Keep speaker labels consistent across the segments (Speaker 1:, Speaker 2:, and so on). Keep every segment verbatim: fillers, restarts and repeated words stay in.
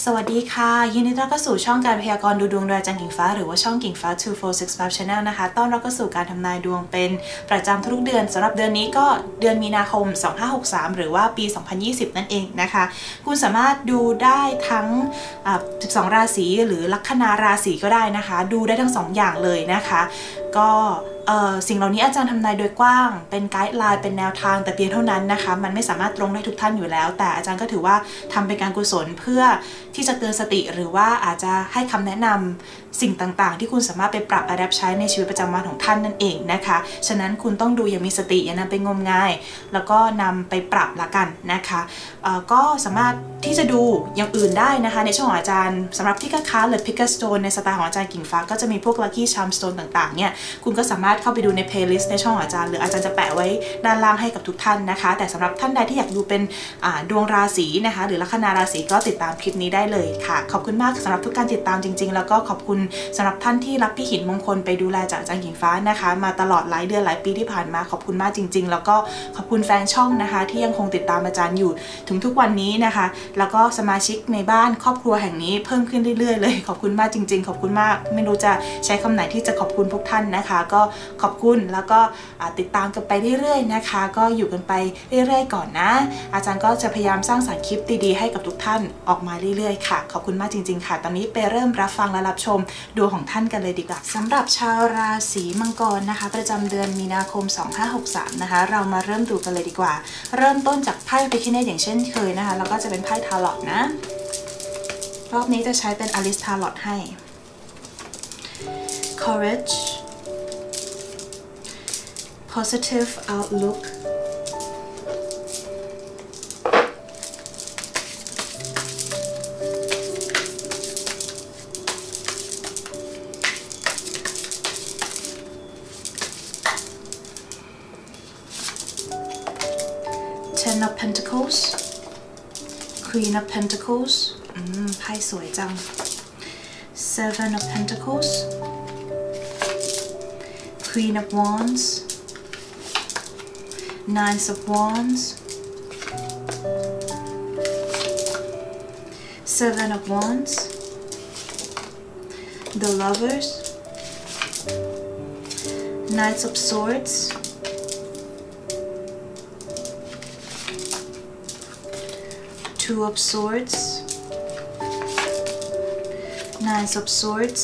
Speaker 1: สวัสดีค่ะยินดีต้อนรับเข้าสู่ช่องการพยากรณ์ดูดวงโดยอาจารย์กิ่งฟ้าหรือว่าช่องกิ่งฟ้าสอง สี่ หก ห้า Channel นะคะต้อนรับเข้าสู่การทำนายดวงเป็นประจำทุกเดือนสำหรับเดือนนี้ก็เดือนมีนาคมสองพันห้าร้อยหกสิบสามหรือว่าปีสองพันยี่สิบนั่นเองนะคะคุณสามารถดูได้ทั้งสิบสองราศีหรือลัคนาราศีก็ได้นะคะดูได้ทั้งสองอย่างเลยนะคะก็สิ่งเหล่านี้อาจารย์ทำนายโดยกว้างเป็นไกด์ไลน์เป็นแนวทางแต่เพียงเท่านั้นนะคะมันไม่สามารถตรงได้ทุกท่านอยู่แล้วแต่อาจารย์ก็ถือว่าทำเป็นการกุศลเพื่อที่จะเตือนสติหรือว่าอาจจะให้คำแนะนำสิ่งต่างๆที่คุณสามารถไปปรับอัดแอปใช้ในชีวิตประจำวันของท่านนั่นเองนะคะฉะนั้นคุณต้องดูอย่างมีสติอย่านำไปงมงายแล้วก็นำไปปรับละกันนะคะก็สามารถที่จะดูอย่างอื่นได้นะคะในช่องของอาจารย์สำหรับที่ค้าหรือ Picker Stone ในสไตล์ของอาจารย์กิ่งฟ้าก็จะมีพวก Lucky Charm Stone ต่างๆเนี่ยคุณก็สามารถเข้าไปดูใน playlist ในช่องของอาจารย์หรืออาจารย์จะแปะไว้ด้านล่างให้กับทุกท่านนะคะแต่สำหรับท่านใดที่อยากดูเป็นดวงราศีนะคะหรือลัคนาราศีก็ติดตามคลิปนี้ได้เลยค่ะขอบคุณมากสำหรับทุกการติดตามจริงๆแล้วก็ขอบคุณสำหรับท่านที่รับพี่หินมงคลไปดูแลจากอาจารย์กิ่งฟ้านะคะมาตลอดหลายเดือนหลายปีที่ผ่านมาขอบคุณมากจริงๆแล้วก็ขอบคุณแฟนช่องนะคะที่ยังคงติดตามอาจารย์อยู่ถึงทุกวันนี้นะคะแล้วก็สมาชิกในบ้านครอบครัวแห่งนี้เพิ่มขึ้นเรื่อยๆเลยขอบคุณมากจริงๆขอบคุณมากไม่รู้จะใช้คำไหนที่จะขอบคุณพวกท่านนะคะก็ขอบคุณแล้วก็ติดตามกันไปเรื่อยๆนะคะก็อยู่กันไปเรื่อยๆก่อนนะอาจารย์ก็จะพยายามสร้างสรรค์คลิปดีๆให้กับทุกท่านออกมาเรื่อยๆค่ะขอบคุณมากจริงๆค่ะตอนนี้ไปเริ่มรับฟังและรับชมดวงของท่านกันเลยดีกว่าสำหรับชาวราศีมังกรนะคะประจำเดือนมีนาคมสองพันห้าร้อยหกสิบสามนะคะเรามาเริ่มดูกันเลยดีกว่าเริ่มต้นจากไพ่พิฆเนศอย่างเช่นเคยนะคะแล้วก็จะเป็นไพ่ทาโรต์นะรอบนี้จะใช้เป็นอลิสทาโรต์ให้ courage positive outlook Ten of Pentacles Queen of Pentacles อืมไพ่สวยจัง Seven of Pentacles Queen of Wands Nine of Wands Seven of Wands The Lovers Knights of Swords Two of Swords Nine of Swords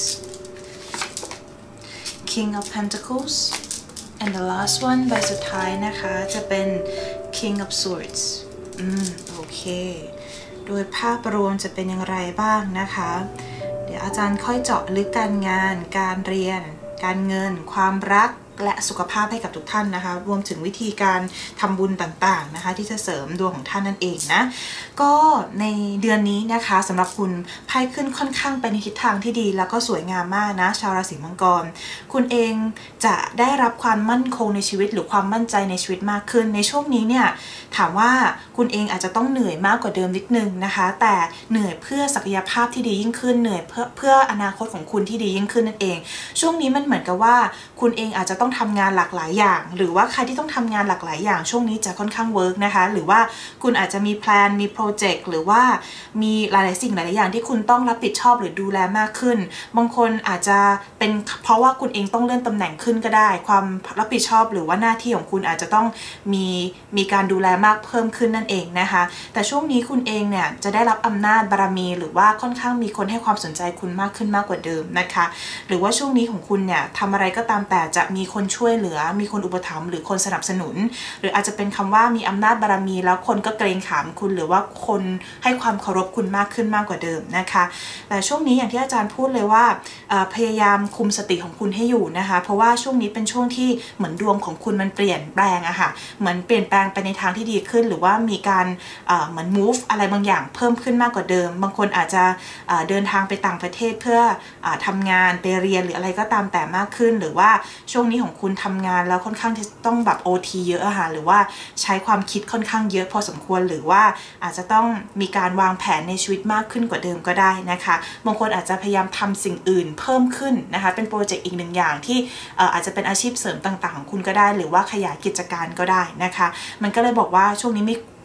Speaker 1: King of Pentacles and the last one ใบสุดท้ายนะคะจะเป็น King of Swords อืมโอเคโดยภาพรวมจะเป็นอย่างไรบ้างนะคะเดี๋ยวอาจารย์ค่อยเจาะลึกการงานการเรียนการเงินความรักและสุขภาพให้กับทุกท่านนะคะรวมถึงวิธีการทำบุญต่างๆนะคะที่จะเสริมดวงของท่านนั่นเองนะก็ในเดือนนี้นะคะสำหรับคุณไพ่ขึ้นค่อนข้างไปในทิศทางที่ดีแล้วก็สวยงามมากนะชาวราศีมังกรคุณเองจะได้รับความมั่นคงในชีวิตหรือความมั่นใจในชีวิตมากขึ้นในช่วงนี้เนี่ยถามว่าคุณเองอาจจะต้องเหนื่อยมากกว่าเดิมนิดนึงนะคะแต่เหนื่อยเพื่อศักยภาพที่ดียิ่งขึ้นเหนื่อยเพื่อเพื่ออนาคตของคุณที่ดียิ่งขึ้นนั่นเองช่วงนี้มันเหมือนกับว่าคุณเองอาจจะต้องทำงานหลากหลายอย่างหรือว่าใครที่ต้องทำงานหลากหลายอย่างช่วงนี้จะค่อนข้างเวิร์กนะคะหรือว่าคุณอาจจะมีแพลนมีโปรเจกต์หรือว่ามีหลายๆสิ่งหลายๆอย่างที่คุณต้องรับผิดชอบหรือดูแลมากขึ้นบางคนอาจจะเป็นเพราะว่าคุณเองต้องเลื่อนตำแหน่งขึ้นก็ได้ความรับผิดชอบหรือว่าหน้าที่ของคุณอาจจะต้องมีมีการดูแลมากเพิ่มขึ้นนั่นเองนะคะแต่ช่วงนี้คุณเองเนี่ยจะได้รับอำนาจบารมีหรือว่าค่อนข้างมีคนให้ความสนใจคุณมากขึ้นมากกว่าเดิมนะคะหรือว่าช่วงนี้ของคุณเนี่ยทำอะไรก็ตามแต่จะมีคนช่วยเหลือมีคนอุปถัมภ์หรือคนสนับสนุนหรืออาจจะเป็นคำว่ามีอำนาจบารมีแล้วคนก็เกรงขามคุณหรือว่าคนให้ความเคารพคุณมากขึ้นมากกว่าเดิมนะคะแต่ช่วงนี้อย่างที่อาจารย์พูดเลยว่าพยายามคุมสติของคุณให้อยู่นะคะเพราะว่าช่วงนี้เป็นช่วงที่เหมือนดวงของคุณมันเปลี่ยนแปลงอะค่ะเหมือนเปลี่ยนแปลงไปในทางที่ดีขึ้นหรือว่ามีการเหมือน move อะไรบางอย่างเพิ่มขึ้นมากกว่าเดิมบางคนอาจจะเดินทางไปต่างประเทศเพื่อทำงานไปเรียนหรืออะไรก็ตามแต่มากขึ้นหรือว่าช่วงนี้ของคุณทำงานแล้วค่อนข้างที่ต้องแบบ โอ ที เยอะอะค่ะหรือว่าใช้ความคิดค่อนข้างเยอะพอสมควรหรือว่าอาจจะต้องมีการวางแผนในชีวิตมากขึ้นกว่าเดิมก็ได้นะคะบางคนอาจจะพยายามทำสิ่งอื่นเพิ่มขึ้นนะคะเป็นโปรเจกต์อีกหนึ่งอย่างที่อาจจะเป็นอาชีพเสริมต่างๆของคุณก็ได้หรือว่าขยายกิจการก็ได้นะคะมันก็เลยบอกว่าช่วงนี้มี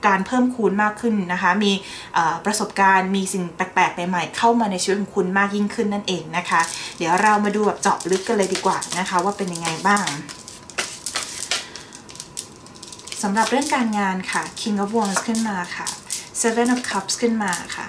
Speaker 1: การเพิ่มคูณมากขึ้นนะคะมีประสบการณ์มีสิ่งแปลกๆใหม่ๆเข้ามาในชีวิตของคุณมากยิ่งขึ้นนั่นเองนะคะเดี๋ยวเรามาดูแบบเจาะลึกกันเลยดีกว่านะคะว่าเป็นยังไงบ้างสำหรับเรื่องการงานค่ะ King of Wands ขึ้นมาค่ะ Seven of Cups ขึ้นมาค่ะ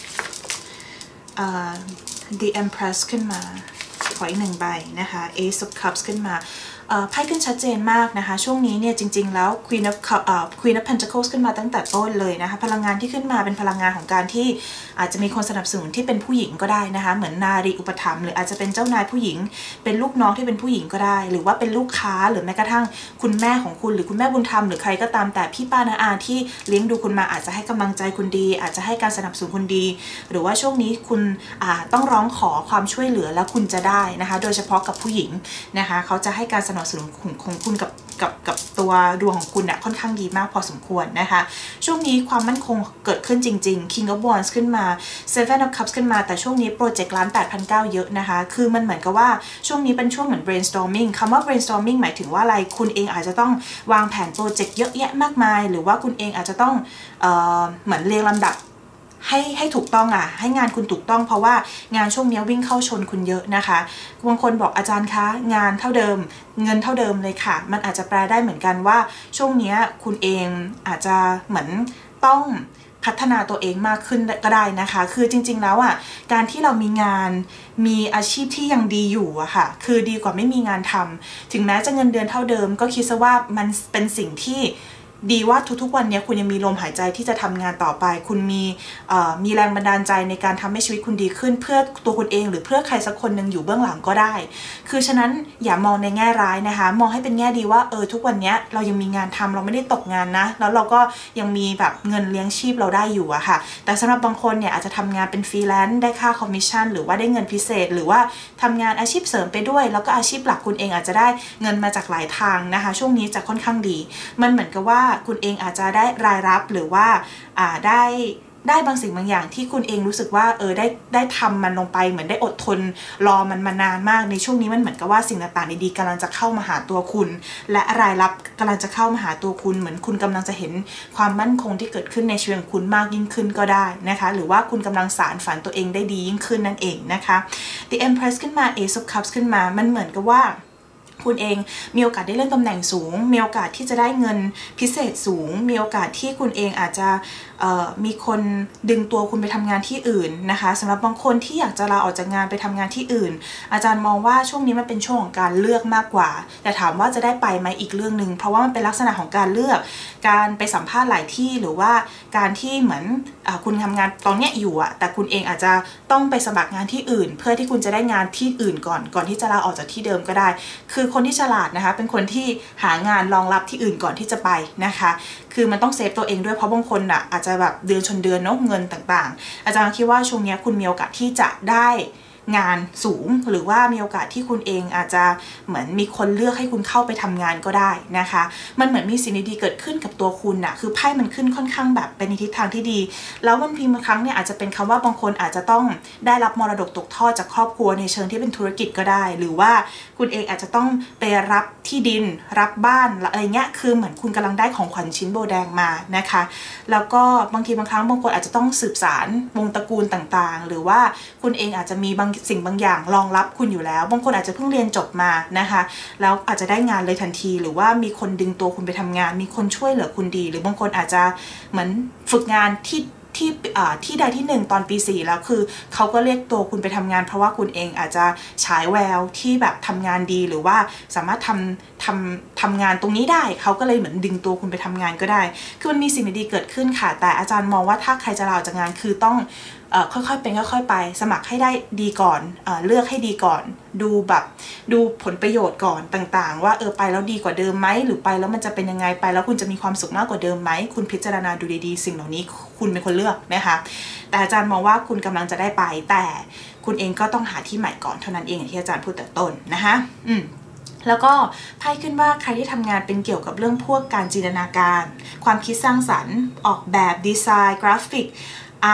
Speaker 1: uh, The Empress ขึ้นมาขออีกหนึ่งใบนะคะ Ace of Cups ขึ้นมาไพ่ขึ้นชัดเจนมากนะคะช่วงนี้เนี่ยจริงๆแล้ว Queen of Queen of Pentacles ขึ้นมาตั้งแต่ต้นเลยนะคะพลังงานที่ขึ้นมาเป็นพลังงานของการที่อาจจะมีคนสนับสนุนที่เป็นผู้หญิงก็ได้นะคะเหมือนนารีอุปถัมภ์หรืออาจจะเป็นเจ้านายผู้หญิงเป็นลูกน้องที่เป็นผู้หญิงก็ได้หรือว่าเป็นลูกค้าหรือแม้กระทั่งคุณแม่ของคุณหรือคุณแม่บุญธรรมหรือใครก็ตามแต่พี่ป้าน้าอาที่เลี้ยงดูคุณมาอาจจะให้กำลังใจคุณดีอาจจะให้การสนับสนุนคุณดีหรือว่าช่วงนี้คุณต้องร้องขอความช่วยเหลือแล้วคุณจะได้นะคะโดยเฉพาะกับผู้หญิงนะคะเขาจะให้การสนับสนุนของคุณกับกับกับตัวดวงของคุณเนี่ยค่อนข้างดีมากพอสมควรนะคะช่วงนี้ความมั่นคงเกิดขึ้นจริงๆ King of Wands ขึ้นมา Seven of Cups ขึ้นมาแต่ช่วงนี้โปรเจกต์ล้านแปดพันเก้าเยอะนะคะคือมันเหมือนกับว่าช่วงนี้เป็นช่วงเหมือน brainstorming คำว่า brainstorming หมายถึงว่าอะไรคุณเองอาจจะต้องวางแผนโปรเจกต์เยอะแยะมากมายหรือว่าคุณเองอาจจะต้องเอ่อเหมือนเรียงลำดับให้ให้ถูกต้องอ่ะให้งานคุณถูกต้องเพราะว่างานช่วงนี้วิ่งเข้าชนคุณเยอะนะคะบางคนบอกอาจารย์คะงานเท่าเดิมเงินเท่าเดิมเลยค่ะมันอาจจะแปลได้เหมือนกันว่าช่วงนี้คุณเองอาจจะเหมือนต้องพัฒนาตัวเองมากขึ้นก็ได้นะคะคือจริงๆแล้วอ่ะการที่เรามีงานมีอาชีพที่ยังดีอยู่อะค่ะคือดีกว่าไม่มีงานทำถึงแม้จะเงินเดือนเท่าเดิมก็คิดซะว่ามันเป็นสิ่งที่ดีว่าทุกๆวันนี้คุณยังมีลมหายใจที่จะทำงานต่อไปคุณมีมีแรงบันดาลใจในการทำให้ชีวิตคุณดีขึ้นเพื่อตัวคุณเองหรือเพื่อใครสักคนหนึ่งอยู่เบื้องหลังก็ได้คือฉะนั้นอย่ามองในแง่ร้ายนะคะมองให้เป็นแง่ดีว่าเออทุกวันนี้เรายังมีงานทำเราไม่ได้ตกงานนะแล้วเราก็ยังมีแบบเงินเลี้ยงชีพเราได้อยู่อะค่ะแต่สำหรับบางคนเนี่ยอาจจะทำงานเป็นฟรีแลนซ์ได้ค่าคอมมิชชั่นหรือว่าได้เงินพิเศษหรือว่าทำงานอาชีพเสริมไปด้วยแล้วก็อาชีพหลักคุณเองอาจจะได้เงินมาจากหลายทางนะคะช่วงนี้จะค่อนข้างดีมันเหมือนกับว่าคุณเองอาจจะได้รายรับหรือว่าอ่าได้ได้บางสิ่งบางอย่างที่คุณเองรู้สึกว่าเออได้ได้ทำมันลงไปเหมือนได้อดทนรอมันมานานมากในช่วงนี้มันเหมือนกับว่าสิ่งต่างๆดีๆกำลังจะเข้ามาหาตัวคุณและรายรับกำลังจะเข้ามาหาตัวคุณเหมือนคุณกำลังจะเห็นความมั่นคงที่เกิดขึ้นในชีวิตของคุณมากยิ่งขึ้นก็ได้นะคะหรือว่าคุณกำลังสานฝันตัวเองได้ดียิ่งขึ้นนั่นเองนะคะ The Empress ขึ้นมา Ace of Cups ขึ้นมามันเหมือนกับว่าคุณเองมีโอกาสได้เลื่อนตำแหน่งสูงมีโอกาสที่จะได้เงินพิเศษสูงมีโอกาสที่คุณเองอาจจะมีคนดึงตัวคุณไปทำงานที่อื่นนะคะสำหรับบางคนที่อยากจะลาออกจากงานไปทำงานที่อื่นอาจารย์มองว่าช่วงนี้มันเป็นช่วงของการเลือกมากกว่าแต่ถามว่าจะได้ไปไหมอีกเรื่องหนึ่งเพราะว่ามันเป็นลักษณะของการเลือกการไปสัมภาษณ์หลายที่หรือว่าการที่เหมือนคุณทำงานตอนนี้อยู่อะแต่คุณเองอาจจะต้องไปสมัครงานที่อื่นเพื่อที่คุณจะได้งานที่อื่นก่อนก่อนที่จะลาออกจากที่เดิมก็ได้คือคนที่ฉลาดนะคะเป็นคนที่หางานรองรับที่อื่นก่อนที่จะไปนะคะคือมันต้องเซฟตัวเองด้วยเพราะบางคนอ่ะอาจจะแบบเดือนชนเดือนเนาะเงินต่างๆอาจารย์คิดว่าช่วงนี้คุณมีโอกาสที่จะได้งานสูงหรือว่ามีโอกาสที่คุณเองอาจจะเหมือนมีคนเลือกให้คุณเข้าไปทำงานก็ได้นะคะมันเหมือนมีสิ่งดีๆเกิดขึ้นกับตัวคุณน่ะคือไพ่มันขึ้นค่อนข้างแบบเป็นในทิศทางที่ดีแล้วบางทีบางครั้งเนี่ยอาจจะเป็นคำว่าบางคนอาจจะต้องได้รับมรดกตกทอดจากครอบครัวในเชิงที่เป็นธุรกิจก็ได้หรือว่าคุณเองอาจจะต้องไปรับที่ดินรับบ้านอะไรเงี้ยคือเหมือนคุณกำลังได้ของขวัญชิ้นโบแดงมานะคะแล้วก็บางทีบางครั้งบางคนอาจจะต้องสืบสานวงตระกูลต่างๆหรือว่าคุณเองอาจจะมีบางสิ่งบางอย่างรองรับคุณอยู่แล้วบางคนอาจจะเพิ่งเรียนจบมานะคะแล้วอาจจะได้งานเลยทันทีหรือว่ามีคนดึงตัวคุณไปทำงานมีคนช่วยเหลือคุณดีหรือบางคนอาจจะเหมือนฝึกงานที่ที่ที่ใดที่หนึ่งตอนปีสี่แล้วคือเขาก็เรียกตัวคุณไปทำงานเพราะว่าคุณเองอาจจะฉายแววที่แบบทำงานดีหรือว่าสามารถทำทำทำงานตรงนี้ได้เขาก็เลยเหมือนดึงตัวคุณไปทำงานก็ได้คือมันมีสิ่งดีๆเกิดขึ้นค่ะแต่อาจารย์มองว่าถ้าใครจะลาออกจากงานคือต้องค่อยๆเป็นค่อยๆไปสมัครให้ได้ดีก่อนเอ่อเลือกให้ดีก่อนดูแบบดูผลประโยชน์ก่อนต่างๆว่าเออไปแล้วดีกว่าเดิมไหมหรือไปแล้วมันจะเป็นยังไงไปแล้วคุณจะมีความสุขมากกว่าเดิมไหมคุณพิจารณาดูดีๆสิ่งเหล่านี้คุณเป็นคนเลือกนะคะแต่อาจารย์มองว่าคุณกำลังจะได้ไปแต่คุณเองก็ต้องหาที่ใหม่ก่อนเท่านั้นเองอย่างที่อาจารย์พูดแต่ต้นนะคะอืมแล้วก็ไพ่ขึ้นว่าใครที่ทำงานเป็นเกี่ยวกับเรื่องพวกการจินตนาการความคิดสร้างสรรค์ออกแบบดีไซน์กราฟิกอาร์ต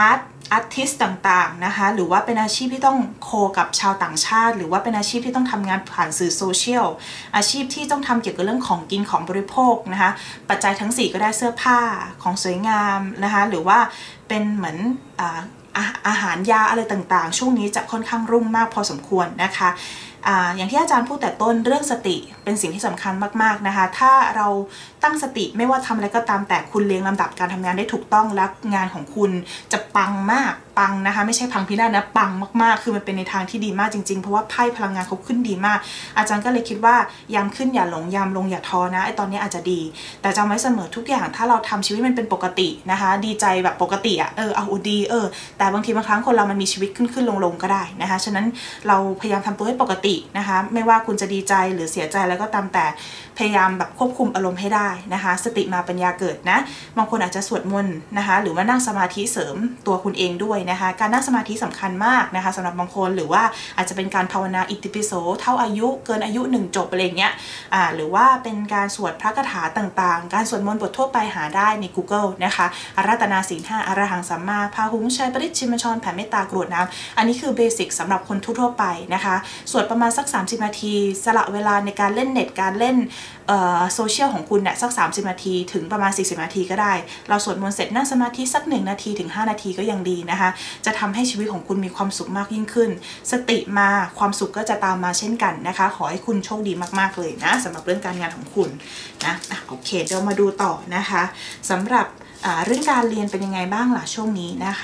Speaker 1: อาร์ติสต์ต่างๆนะคะหรือว่าเป็นอาชีพที่ต้องโคกับชาวต่างชาติหรือว่าเป็นอาชีพที่ต้องทำงานผ่านสื่อโซเชียลอาชีพที่ต้องทำเกี่ยวกับเรื่องของกินของบริโภคนะคะปัจจัยทั้งสี่ก็ได้เสื้อผ้าของสวยงามนะคะหรือว่าเป็นเหมือนอ่าอาหารยาอะไรต่างๆช่วงนี้จะค่อนข้างรุ่งมากพอสมควรนะคะอ่าอย่างที่อาจารย์พูดแต่ต้นเรื่องสติเป็นสิ่งที่สำคัญมากๆนะคะถ้าเราตั้งสติไม่ว่าทำอะไรก็ตามแต่คุณเรียงลำดับการทำงานได้ถูกต้องและงานของคุณจะปังมากปังนะคะไม่ใช่พังพินาศนะปังมากๆคือมันเป็นในทางที่ดีมากจริงๆเพราะว่าไพ่พลังงานเขาขึ้นดีมากอาจารย์ก็เลยคิดว่ายามขึ้นอย่าหลงยามลงอย่าท้อนะไอตอนนี้อาจจะดีแต่จำไว้เสมอทุกอย่างถ้าเราทำชีวิตมันเป็นปกตินะคะดีใจแบบปกติอะเออเอาดีเออแต่บางทีบางครั้งคนเรามันมีชีวิตขึ้นขึ้นลงลงก็ได้นะคะฉะนั้นเราพยายามทำตัวให้ปกตินะคะไม่ว่าคุณจะดีใจหรือเสียใจแล้วก็ตามแต่พยายามแบบควบคุมอารมณ์ให้ได้นะคะสติมาปัญญาเกิดนะบางคนอาจจะสวดมนต์นะคะหรือว่านั่งสมาธิเสริมตัวคุณเองด้วยนะคะการนั่งสมาธิสำคัญมากนะคะสำหรับบางคนหรือว่าอาจจะเป็นการภาวนาอิติปิโสเท่าอายุเกินอายุหนึ่งจบอะไรเงี้ยอ่าหรือว่าเป็นการสวดพระคาถาต่างๆการสวดมนต์บททั่วไปหาได้ใน Google นะคะอาราธนาศีลห้าอรหังสัมมาพาหุงชัยปริชิมชรแผ่เมตตากรวดน้ำอันนี้คือเบสิกสำหรับคนทั่วๆไปนะคะสวดประมาณสักสามสิบนาทีสละเวลาในการเล่นเน็ตการเล่นโซเชียลของคุณเนี่ยสักสามสิบนาทีถึงประมาณสี่สิบนาทีก็ได้เราสวดมนต์เสร็จนั่งสมาธิสักหนึ่งนาทีถึงห้านาทีก็ยังดีนะคะจะทำให้ชีวิตของคุณมีความสุขมากยิ่งขึ้นสติมาความสุขก็จะตามมาเช่นกันนะคะขอให้คุณโชคดีมากๆเลยนะสำหรับเรื่องการงานของคุณนะโอเคเดี๋ยวมาดูต่อนะคะสำหรับเรื่องการเรียนเป็นยังไงบ้างล่ะช่วงนี้นะคะ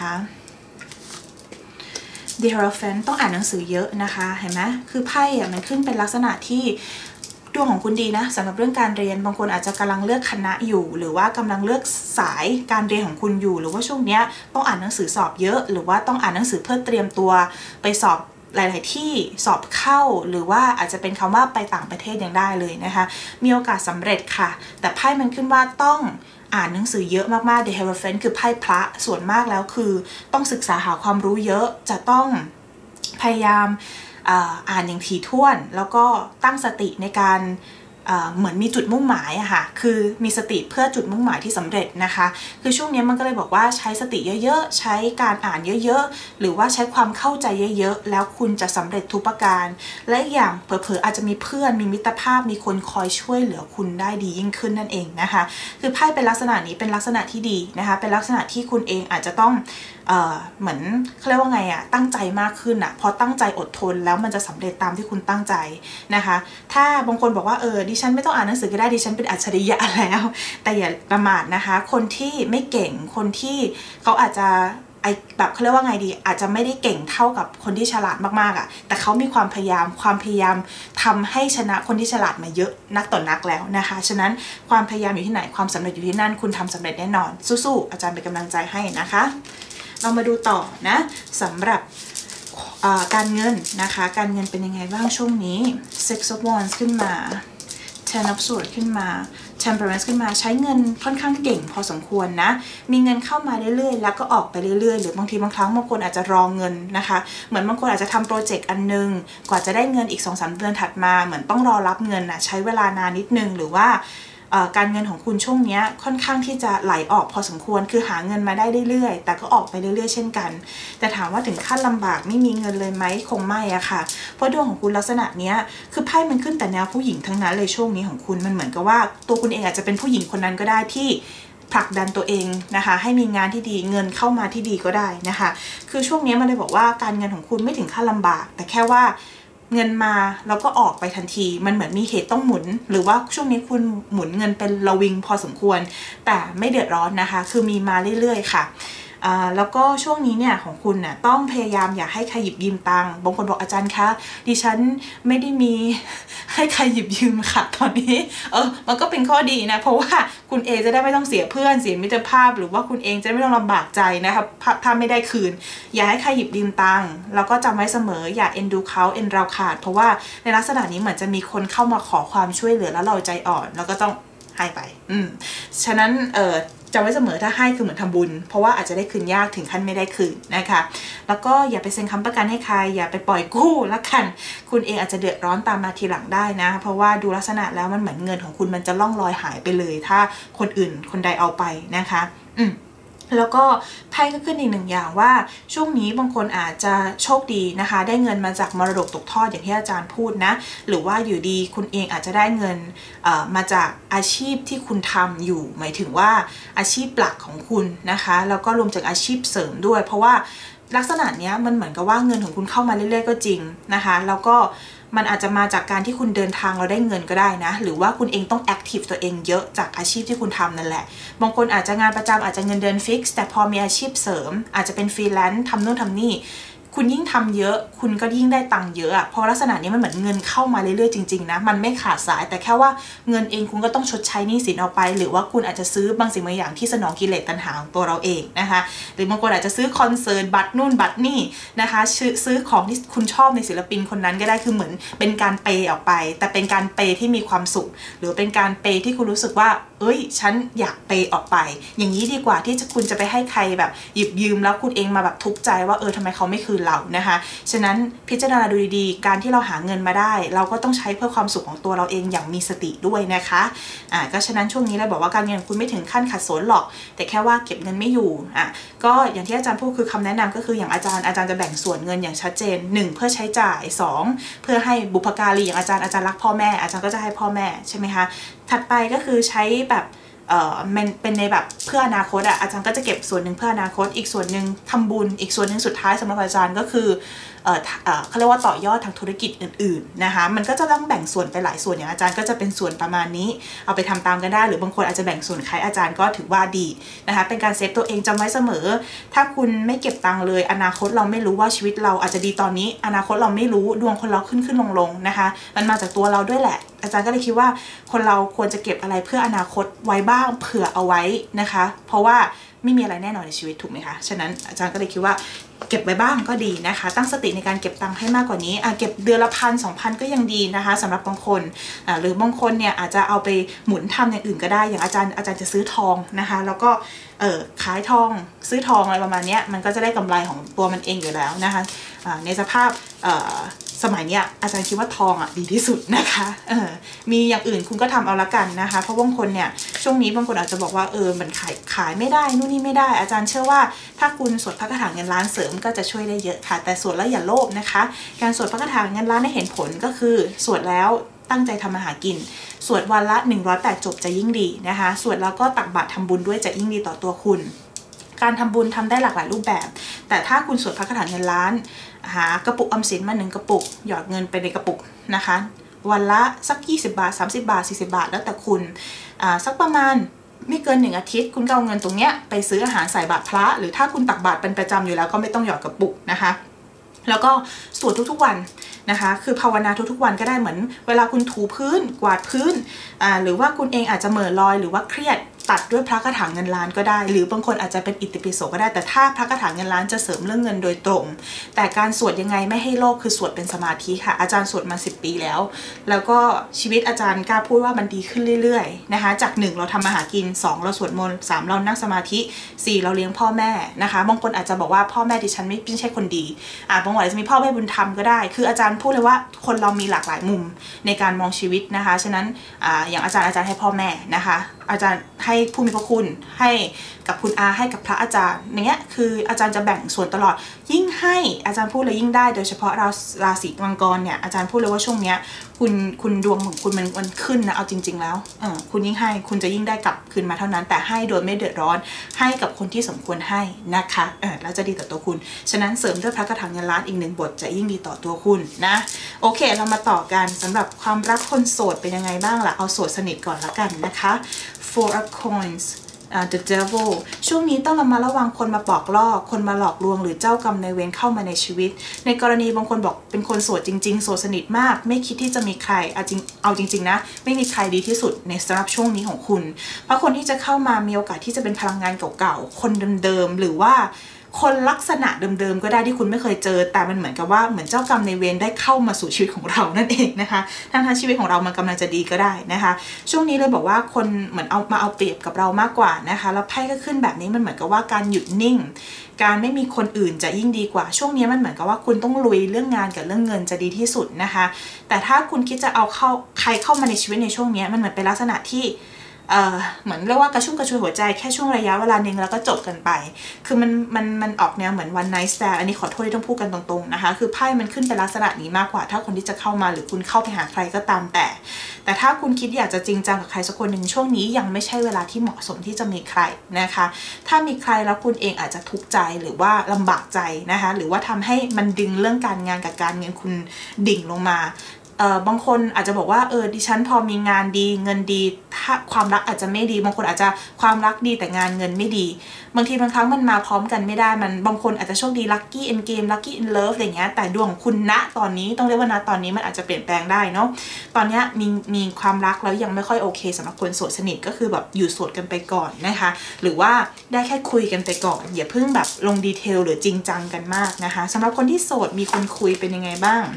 Speaker 1: The Hierophant ต้องอ่านหนังสือเยอะนะคะเห็นไหมคือไพ่อะมันขึ้นเป็นลักษณะที่ดวงของคุณดีนะสำหรับเรื่องการเรียนบางคนอาจจะกำลังเลือกคณะอยู่หรือว่ากำลังเลือกสายการเรียนของคุณอยู่หรือว่าช่วงนี้ต้องอ่านหนังสือสอบเยอะหรือว่าต้องอ่านหนังสือเพื่อเตรียมตัวไปสอบหลายๆที่สอบเข้าหรือว่าอาจจะเป็นคำว่าไปต่างประเทศยังได้เลยนะคะมีโอกาสสำเร็จค่ะแต่ไพ่มันขึ้นว่าต้องอ่านหนังสือเยอะมากๆ The Hierophant คือไพ่พระส่วนมากแล้วคือต้องศึกษาหาความรู้เยอะจะต้องพยายามอ่านอย่างถี่ถ้วนแล้วก็ตั้งสติในการเหมือนมีจุดมุ่งหมายอะค่ะคือมีสติเพื่อจุดมุ่งหมายที่สำเร็จนะคะคือช่วงนี้มันก็เลยบอกว่าใช้สติเยอะๆใช้การอ่านเยอะๆหรือว่าใช้ความเข้าใจเยอะๆแล้วคุณจะสำเร็จทุกประการและอย่างเผลอๆอาจจะมีเพื่อนมีมิตรภาพมีคนคอยช่วยเหลือคุณได้ดียิ่งขึ้นนั่นเองนะคะคือไพ่เป็นลักษณะนี้เป็นลักษณะที่ดีนะคะเป็นลักษณะที่คุณเองอาจจะต้องเอ่อเหมือนเขาเรียกว่าไงอะตั้งใจมากขึ้นอะพอตั้งใจอดทนแล้วมันจะสำเร็จตามที่คุณตั้งใจนะคะถ้าบางคนบอกว่าเออดิฉันไม่ต้องอ่านหนังสือก็ได้ดิฉันเป็นอัจฉริยะแล้วแต่อย่าประมาทนะคะคนที่ไม่เก่งคนที่เขาอาจจะไอแบบเขาเรียกว่าไงดีอาจจะไม่ได้เก่งเท่ากับคนที่ฉลาดมากๆอะแต่เขามีความพยายามความพยายามทำให้ชนะคนที่ฉลาดมาเยอะนักต่อนักแล้วนะคะฉะนั้นความพยายามอยู่ที่ไหนความสำเร็จอยู่ที่นั่นคุณทำสำเร็จแน่นอนสู้ๆอาจารย์เป็นกำลังใจให้นะคะเรามาดูต่อนะสำหรับการเงินนะคะการเงินเป็นยังไงบ้างช่วงนี้ Six of Wands ขึ้นมา Ten of Swords ขึ้นมา Temperance ขึ้นมาใช้เงินค่อนข้างเก่งพอสมควรนะมีเงินเข้ามาเรื่อยๆแล้วก็ออกไปเรื่อยๆหรือบางทีบางครั้งบางคนอาจจะรอเงินนะคะเหมือนบางคนอาจจะทำโปรเจกต์อันนึงกว่าจะได้เงินอีก สองสาม เดือนถัดมาเหมือนต้องรอรับเงินนะใช้เวลานานนิดนึงหรือว่าการเงินของคุณช่วงนี้ค่อนข้างที่จะไหลออกพอสมควรคือหาเงินมาได้เรื่อยๆแต่ก็ออกไปเรื่อยๆเช่นกันแต่ถามว่าถึงขั้นลำบากไม่มีเงินเลยไหมคงไม่อะค่ะเพราะดวงของคุณลักษณะนี้คือไพ่มันขึ้นแต่แนวผู้หญิงทั้งนั้นเลยช่วงนี้ของคุณมันเหมือนกับว่าตัวคุณเองอาจจะเป็นผู้หญิงคนนั้นก็ได้ที่ผลักดันตัวเองนะคะให้มีงานที่ดีเงินเข้ามาที่ดีก็ได้นะคะคือช่วงนี้มันเลยบอกว่าการเงินของคุณไม่ถึงขั้นลำบากแต่แค่ว่าเงินมาแล้วก็ออกไปทันทีมันเหมือนมีเหตุต้องหมุนหรือว่าช่วงนี้คุณหมุนเงินเป็นระวิงพอสมควรแต่ไม่เดือดร้อนนะคะคือมีมาเรื่อยๆค่ะแล้วก็ช่วงนี้เนี่ยของคุณน่ะต้องพยายามอย่าให้ใครหยิบยืมตังค์บางคนบอกอาจารย์คะดิฉันไม่ได้มีให้ใครหยิบยืมค่ะตอนนี้เออมันก็เป็นข้อดีนะเพราะว่าคุณเองจะได้ไม่ต้องเสียเพื่อนเสียมิตรภาพหรือว่าคุณเองจะไม่ต้องลำบากใจนะคะถ้าไม่ได้คืนอย่าให้ใครหยิบยืมตังค์แล้วก็จำไว้เสมออย่าเอ็นดูเขาเอ็นเราขาดเพราะว่าในลักษณะนี้เหมือนจะมีคนเข้ามาขอความช่วยเหลือแล้วเราใจอ่อนแล้วก็ต้องให้ไปอืมฉะนั้นเออจำไว้เสมอถ้าให้คือเหมือนทำบุญเพราะว่าอาจจะได้คืนยากถึงขั้นไม่ได้คืนนะคะแล้วก็อย่าไปเซ็นค้ำประกันให้ใครอย่าไปปล่อยกู้ละกันคุณเองอาจจะเดือดร้อนตามมาทีหลังได้นะเพราะว่าดูลักษณะแล้วมันเหมือนเงินของคุณมันจะล่องลอยหายไปเลยถ้าคนอื่นคนใดเอาไปนะคะอืมแล้วก็ไพ่ก็ขึ้นอีกหนึ่งอย่างว่าช่วงนี้บางคนอาจจะโชคดีนะคะได้เงินมาจากมรดกตกทอดอย่างที่อาจารย์พูดนะหรือว่าอยู่ดีคุณเองอาจจะได้เงินมาจากอาชีพที่คุณทำอยู่หมายถึงว่าอาชีพหลักของคุณนะคะแล้วก็รวมถึงอาชีพเสริมด้วยเพราะว่าลักษณะนี้มันเหมือนกับว่าเงินของคุณเข้ามาเรื่อยๆก็จริงนะคะแล้วก็มันอาจจะมาจากการที่คุณเดินทางเราได้เงินก็ได้นะหรือว่าคุณเองต้องแอคทีฟตัวเองเยอะจากอาชีพที่คุณทำนั่นแหละบางคนอาจจะงานประจำอาจจะเงินเดือนฟิกซ์แต่พอมีอาชีพเสริมอาจจะเป็นฟรีแลนซ์ทำนู่นทำนี่คุณยิ่งทำเยอะคุณก็ยิ่งได้ตังค์เยอะอะเพราะลักษณะนี้มันเหมือนเงินเข้ามาเรื่อยๆจริงๆนะมันไม่ขาดสายแต่แค่ว่าเงินเองคุณก็ต้องชดใช้หนี้สินออกไปหรือว่าคุณอาจจะซื้อบางสิ่งบางอย่างที่สนองกิเลสตัณหาของตัวเราเองนะคะหรือบางคนอาจจะซื้อคอนเสิร์ตบัตรนู่นบัตรนี่นะคะซื้อของที่คุณชอบในศิลปินคนนั้นก็ได้คือเหมือนเป็นการเปย์ออกไปแต่เป็นการเปย์ที่มีความสุขหรือเป็นการเปย์ที่คุณรู้สึกว่าเอ้ยฉันอยากเปย์ออกไปอย่างนี้ดีกว่าที่คุณจะไปให้ใครแบบหยิบยืมแล้วคุณเองมาแบบทุกข์ใจว่าเออทำไมเขาไม่คืนเรานะคะฉะนั้นพิจารณาดูดีๆการที่เราหาเงินมาได้เราก็ต้องใช้เพื่อความสุขของตัวเราเองอย่างมีสติด้วยนะคะอ่าก็ฉะนั้นช่วงนี้เราบอกว่าการเงินคุณไม่ถึงขั้นขัดสนหรอกแต่แค่ว่าเก็บเงินไม่อยู่อ่ะก็อย่างที่อาจารย์พูดคือคำแนะนำก็คืออย่างอาจารย์อาจารย์จะแบ่งส่วนเงินอย่างชัดเจนหนึ่งเพื่อใช้จ่ายสองเพื่อให้บุพการีอย่างอาจารย์อาจารย์รักพ่อแม่อาจารย์ก็จะให้พ่อแม่ใช่ไหมคะถัดไปก็คือใช้แบบเอ่อมันเป็นในแบบเพื่ออนาคตอะอาจารย์ก็จะเก็บส่วนหนึ่งเพื่ออนาคตอีกส่วนหนึ่งทำบุญอีกส่วนหนึ่งสุดท้ายสำหรับอาจารย์ก็คือเอ่อเอ่อเขาเรียกว่าต่อยอดทางธุรกิจอื่นๆนะคะมันก็จะต้องแบ่งส่วนไปหลายส่วนอย่างอาจารย์ก็จะเป็นส่วนประมาณนี้เอาไปทำตามกันได้หรือบางคนอาจจะแบ่งส่วนคล้ายอาจารย์ก็ถือว่าดีนะคะเป็นการเซฟตัวเองจำไว้เสมอถ้าคุณไม่เก็บตังค์เลยอนาคตเราไม่รู้ว่าชีวิตเราอาจจะดีตอนนี้อนาคตเราไม่รู้ดวงคนเราขึ้นขึ้นลงลงนะคะมันมาจากตัวเราด้วยแหละอาจารย์ก็เลยคิดว่าคนเราควรจะเก็บอะไรเพื่ออนาคตไว้บ้างเผื่อเอาไว้นะคะเพราะว่าไม่มีอะไรแน่นอนในชีวิตถูกไหมคะฉะนั้นอาจารย์ก็เลยคิดว่าเก็บไว้บ้างก็ดีนะคะตั้งสติในการเก็บตังค์ให้มากกว่านี้อ่ะเก็บเดือนละพันสองพันก็ยังดีนะคะสำหรับบางคนอ่าหรือบางคนเนี่ยอาจจะเอาไปหมุนทำอย่างอื่นก็ได้อย่างอาจารย์อาจารย์จะซื้อทองนะคะแล้วก็เออขายทองซื้อทองอะไรประมาณนี้มันก็จะได้กำไรของตัวมันเองอยู่แล้วนะคะอ่าในสภาพเอ่อสมัยเนี้ยอาจารย์คิดว่าทองอ่ะดีที่สุดนะคะเออมีอย่างอื่นคุณก็ทำเอาละกันนะคะเพราะบางคนเนี่ยช่วงนี้บางคนอาจจะบอกว่าเออมันขายขายไม่ได้นู่นนี่ไม่ได้อาจารย์เชื่อว่าถ้าคุณสวดพระคาถาเงินล้านเสริมก็จะช่วยได้เยอะค่ะแต่สวดแล้วอย่าโลภนะคะการสวดพระคาถาเงินล้านได้เห็นผลก็คือสวดแล้วตั้งใจทำมาหากินสวดวันละหนึ่งร้อยแปดจบจะยิ่งดีนะคะสวดแล้วก็ตักบาตรทำบุญด้วยจะยิ่งดีต่อตัวคุณการทำบุญทำได้หลากหลายรูปแบบแต่ถ้าคุณสวดพระคาถาเงินล้านหากระปุกออมสินมาหนึ่งกระปุกหยอดเงินไปในกระปุกนะคะวันละสักยี่สิบบาทสามสิบบาทสี่สิบบาทแล้วแต่คุณสักประมาณไม่เกินหนึ่งอาทิตย์คุณก็เอาเงินตรงเนี้ยไปซื้ออาหารใส่บาตรพระหรือถ้าคุณตักบาตรเป็นประจำอยู่แล้วก็ไม่ต้องหยอดกระปุกนะคะแล้วก็สวดทุกๆวันนะคะคือภาวนาทุกๆวันก็ได้เหมือนเวลาคุณถูพื้นกวาดพื้นอ่าหรือว่าคุณเองอาจจะเหม่อลอยหรือว่าเครียดตัดด้วยพระคาถาเงินล้านก็ได้หรือบางคนอาจจะเป็นอิติปิโสก็ได้แต่ถ้าพระคาถาเงินล้านจะเสริมเรื่องเงินโดยตรงแต่การสวดยังไงไม่ให้โลภคือสวดเป็นสมาธิค่ะอาจารย์สวดมาสิบปีแล้วแล้วก็ชีวิตอาจารย์กล้าพูดว่ามันดีขึ้นเรื่อยๆนะคะจากหนึ่งเราทำมาหากินสองเราสวดมนต์สามเรานั่งสมาธิสี่เราเลี้ยงพ่อแม่นะคะบางคนอาจจะบอกว่าพ่อแม่ดิฉันไม่ไม่ใช่คนดีอ่าบางวันอาจจะมีพ่อแม่บุญธรรมก็ได้คืออาจารย์พูดเลยว่าคนเรามีหลากหลายมุมในการมองชีวิตนะคะฉะนั้นอ่าอย่างอาจารย์อาจารย์ให้พ่อแม่นะคะอาจารย์ให้ผู้มีพระคุณให้กับคุณอาให้กับพระอาจารย์เนี้ยคืออาจารย์จะแบ่งส่วนตลอดยิ่งให้อาจารย์พูดเลยยิ่งได้โดยเฉพาะราราศีมังกรเนี่ยอาจารย์พูดเลยว่าช่วงเนี้ยคุณคุณดวงของคุณมันมันขึ้นนะเอาจริงๆแล้วเออคุณยิ่งให้คุณจะยิ่งได้กลับคืนมาเท่านั้นแต่ให้โดยไม่เดือดร้อนให้กับคนที่สมควรให้นะคะเออแล้วจะดีต่อตัวคุณฉะนั้นเสริมด้วยพระคาถาเงินล้านอีกหนึ่งบทจะยิ่งดีต่อตัวคุณนะโอเคเรามาต่อกันสำหรับความรักคนโสดเป็นยังไงบ้างล่ะเอาโสดสนิทก่อนละกันนะคะ Four of Coins uh, The Devil ช่วงนี้ต้องระมัดระวังคนมาปลอกล่อคนมาหลอกลวงหรือเจ้ากรรมนายเวรเข้ามาในชีวิตในกรณีบางคนบอกเป็นคนโสดจริงๆโสดสนิทมากไม่คิดที่จะมีใครเอาจริงเอาจริงๆนะไม่มีใครดีที่สุดในสำหรับช่วงนี้ของคุณเพราะคนที่จะเข้ามามีโอกาสที่จะเป็นพลังงานเก่าๆคนเดิมๆหรือว่าคนลักษณะเดิมๆก็ได้ที่คุณไม่เคยเจอแต่มันเหมือนกับว่าเหมือนเจ้ากรรมในเวรได้เข้ามาสู่ชีวิตของเรานั่นเองนะคะทั้งทางชีวิตของเรามันกำลังจะดีก็ได้นะคะช่วงนี้เลยบอกว่าคนเหมือนเอามาเอาเปรียบกับเรามากกว่านะคะแล้วไพ่ก็ขึ้นแบบนี้มันเหมือนกับว่าการหยุดนิ่งการไม่มีคนอื่นจะยิ่งดีกว่าช่วงนี้มันเหมือนกับว่าคุณต้องลุยเรื่องงานกับเรื่องเงินจะดีที่สุดนะคะแต่ถ้าคุณคิดจะเอาเข้าใครเข้ามาในชีวิตในช่วงนี้มันเหมือนเป็นลักษณะที่เอ่อเหมือนเรียกว่ากระชุ่มกระชวยหัวใจแค่ช่วงระยะเวลาหนึ่งแล้วก็จบกันไปคือมันมันมันออกแนวเหมือน one night stand อันนี้ขอโทษที่ต้องพูดกันตรงๆนะคะคือไพ่มันขึ้นเป็นลักษณะนี้มากกว่าถ้าคนที่จะเข้ามาหรือคุณเข้าไปหาใครก็ตามแต่แต่ถ้าคุณคิดอยากจะจริงจังกับใครสักคนหนึ่งช่วงนี้ยังไม่ใช่เวลาที่เหมาะสมที่จะมีใครนะคะถ้ามีใครแล้วคุณเองอาจจะทุกข์ใจหรือว่าลำบากใจนะคะหรือว่าทำให้มันดึงเรื่องการงานกับการเงินคุณดิ่งลงมาเอ่อบางคนอาจจะบอกว่าเออดิฉันพอมีงานดีเงินดีถ้าความรักอาจจะไม่ดีบางคนอาจจะความรักดีแต่งานเงินไม่ดีบางทีบางครั้งมันมาพร้อมกันไม่ได้มันบางคนอาจจะโชคดีลัคกี้เอ็นเกมลัคกี้อินเลิฟอะไรเงี้ยแต่ดวงคุณณตอนนี้ต้องเรียกว่าณตอนนี้มันอาจจะเปลี่ยนแปลงได้เนาะตอนนี้มีมีความรักแล้วยังไม่ค่อยโอเคสำหรับคนโสดสนิทก็คือแบบอยู่โสดกันไปก่อนนะคะหรือว่าได้แค่คุยกันไปก่อนอย่าเพิ่งแบบลงดีเทลหรือจริงจังกันมากนะคะสำหรับคนที่โสดมีคนคุยเป็นยังไงบ้าง